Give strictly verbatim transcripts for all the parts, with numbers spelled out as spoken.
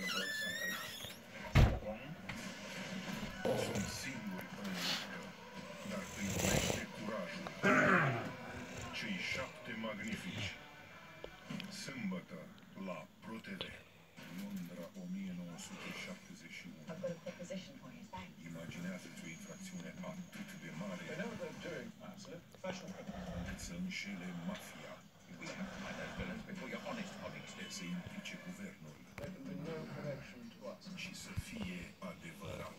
Sunt singur în luptă, dar îi unește curajul. Cei șapte magnifici. Sâmbătă la ProTV. Londra o mie nouă sute șaptezeci și unu. Imaginează-ți o infracțiune atât de mare încât să înșele mafia, să implice guvernul și să fie adevărată.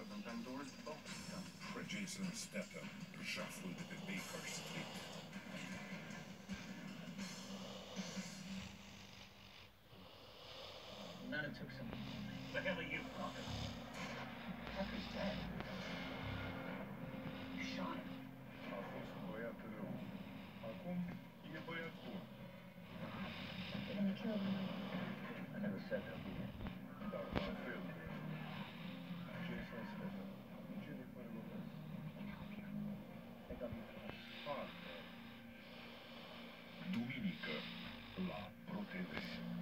Jason Statham, jaful de pe Baker Street. None took some. The hell are you, Parker? Parker's dead. You shot him. A fost băiat rău. Acum e băiat bun. You're gonna kill him. I never said that. Dar la fel, Jason Statham, Jennifer Lopez, Parker. Duminică la ProTV.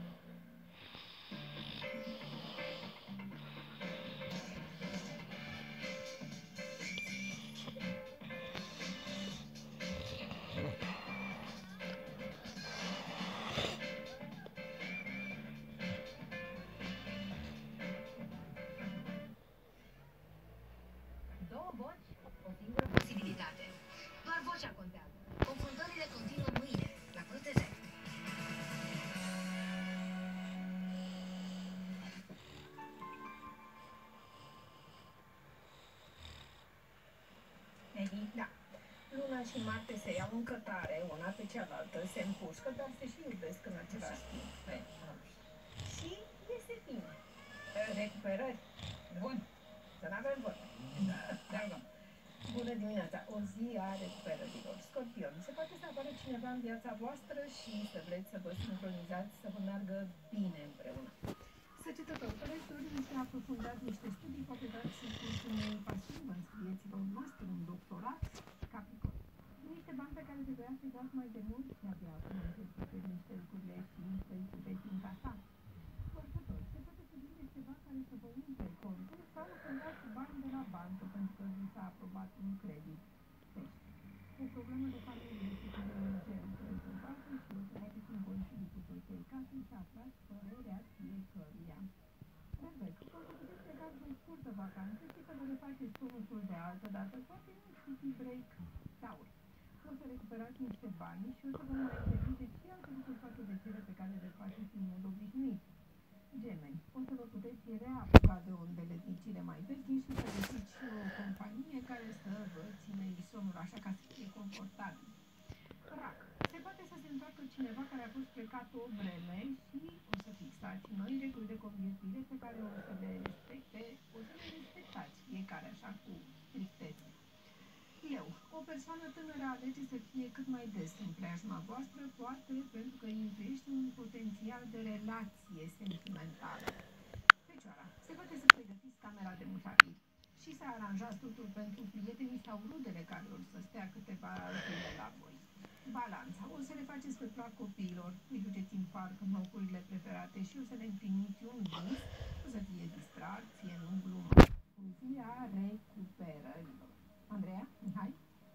Două voci, o singură posibilitate. Doar vocea contează. Confruntările continuă mâine, la ProTV. Da. Luna și Marte se iau în cătare, una pe cealaltă, se împușcă, dar se și iubesc în același timp. Și este bine. Recuperări. Bun. Să n-avem vorbă. Da. Bună dimineața. O zi a recuperărilor. Scorpion. Se poate să apară cineva în viața voastră și să vreți să vă sincronizați, să vă meargă bine împreună. Săgetător. Păreți și aprofundat niște studii, poate dați curs unei pasiuni, vă înscrieți-vă un master, un doctorat. Capricorn. Niște bani pe care trebuia să-i dați mai de mult, de-abia acum începeți niște lucrurile și îi puteți încasa. Scorpion. Se poate să vindeți ceva care să vă umple contul sau să dați bani de la bancă pentru că vi s-a aprobat un credit. Deci, o problemă de familie și cu managerul rezolvată și o să haideți în concilii cu toți cei casei și aflați părerea fiecăruia. Război, o să puteți plecați o scurtă vacanță și să vă refaceți tonusul de altă dată, poate nu city break. Taur. O să recuperați niște bani și o să vă mai permiteți și alte lucruri față de cele pe care le faceți în mod obișnuit. Gemeni. O să vă puteți reapuca de ondele din cele mai vechi și să găsiți și o companie care să vă țină isonul așa ca să fie confortabil. Rac. Se poate să se întoarcă cineva care a fost plecat o vreme și o să fixați noi reguli de conviețuire pe care o să le respecte, o să le respectați fiecare așa cu strictețe. Leu. O persoană tânără alege să fie cât mai des în preajma voastră, poate pentru că intuiește un potențial de relație sentimentală. Fecioara. Se poate să pregătiți camera de musafir și să aranjați totul pentru prietenii sau rudele care o să stea câteva zile la voi. Balanța. O să le faceți pe plac copiilor, îi duceți în parc în locurile preferate și o să le împliniți un vis, o să fie distracție, nu glumă. Zia recuperărilor. Andreea? Mihai?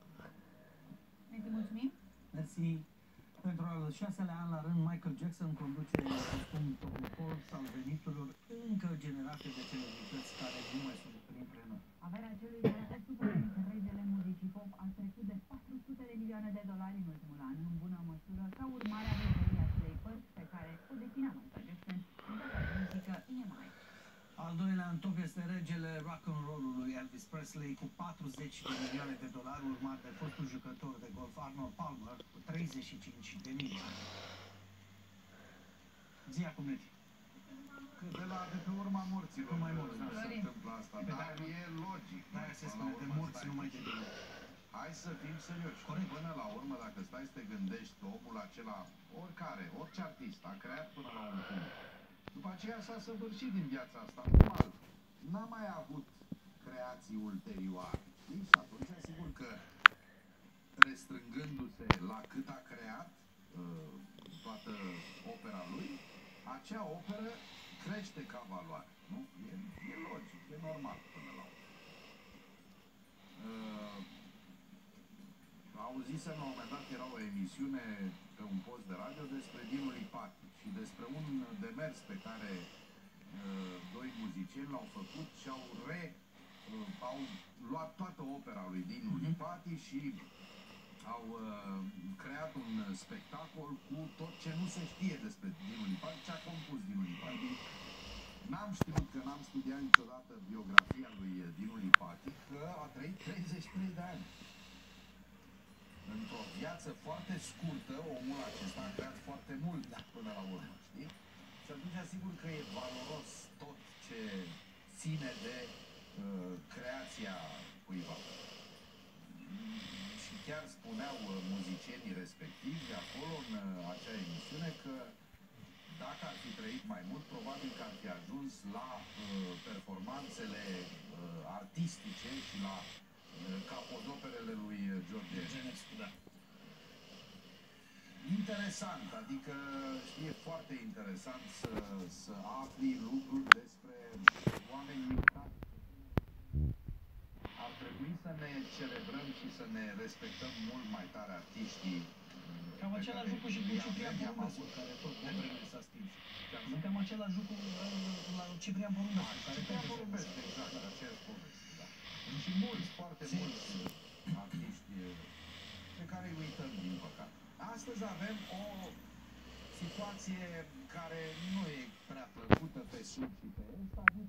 Mersi, mulțumim. Mersi. Pentru al șaselea an la rând, Michael Jackson conduce acum topul Forbes al veniturilor încă generate de celebrități care nu mai sunt printre noi. Averea celui care a fost supravit regele muzicii pop a trecut de patru sute de milioane de dolari în ultimul an, în bună măsură ca urmare a vederii acelei părți pe care o deținea Michael Jackson în toată muzică E M I. Al doilea în top este regele rock'n'roll-ului Elvis Presley cu patruzeci de milioane de dolari, urmat de fostul jucător de golf Arnold Palmer cu treizeci și cinci de milioane. Zi acum, Neti. Că de la de pe urma morților Nu mai morți, da. se întâmplă asta, Pe dar da, e logic. Da, se spune de morți numai de bine. Hai să fim serioși. Corect. Până la urmă, dacă stai să te gândești, omul acela, oricare, orice artist, a creat până la un punct. După aceea s-a săvârșit din viața asta, normal. N-a mai avut creații ulterioare. Știi? Și atunci, sigur că restrângându-se la cât a creat uh, toată opera lui, acea operă crește ca valoare. Nu? E, e logic, e normal până la urmă. Uh, auzisem la un moment dat, era o emisiune pe un post de radio despre Dinu Lipati și despre un demers pe care uh, doi muzicieni l-au făcut și au re uh, au luat toată opera lui Dinu Lipati și au uh, creat un spectacol cu tot ce nu se știe despre Dinu Lipati, ce a compus Dinu Lipati. N-am știut, că n-am studiat niciodată biografia lui Dinu Lipati, că a trăit treizeci și trei de ani. Într-o viață foarte scurtă, omul acesta a creat foarte mult până la urmă, știi? Și atunci, sigur că e valoros tot ce ține de uh, creația cuiva. Și chiar spuneau uh, muzicienii respectivi acolo, în uh, acea emisiune, că dacă ar fi trăit mai mult, probabil că ar fi ajuns la uh, performanțele uh, artistice și la uh, capodoperele lui George Enescu, da. Interesant, adică știi, e foarte interesant să, să afli lucruri despre oameni uitați. Ar trebui să ne celebrăm și să ne respectăm mult mai tare artiștii. Cam același lucru și cu Ciprian Porumbescu, care tot de vreme s-a stins. Cam același lucru la Ciprian Porumbescu. Ciprian Porumbescu, exact, aceeași poveste, da. Și mulți, foarte mulți artiști pe care îi uităm, din păcate. Astăzi avem o situație care nu e prea plăcută pe sud și pe est.